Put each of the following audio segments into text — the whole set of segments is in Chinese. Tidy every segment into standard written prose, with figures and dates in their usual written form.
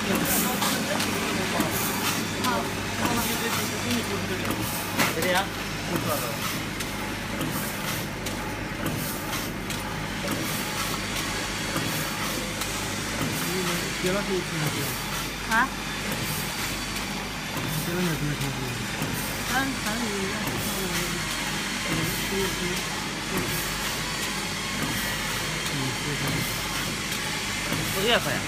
这里啊，接了可以听得见。啊？接了没听得清楚？咱不也可以。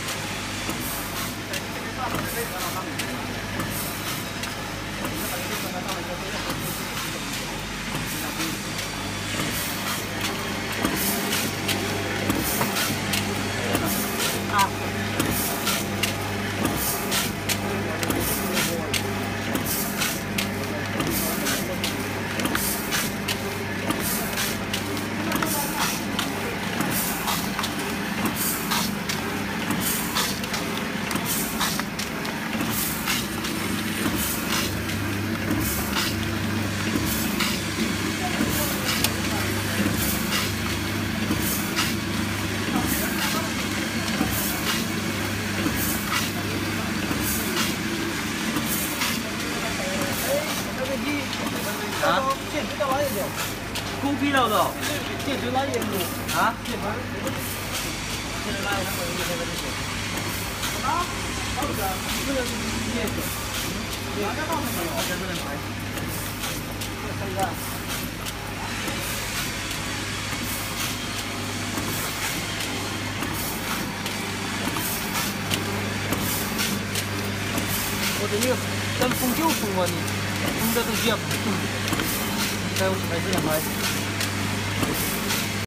啊。啊？这知道哪一种？狗皮了都。这知哪一种？啊？这知哪一种？啊？这个这个叶子。哪个方面有？这不能拍。这个。我这里跟封酒封过你。 你这东西要不动，在我开始拍。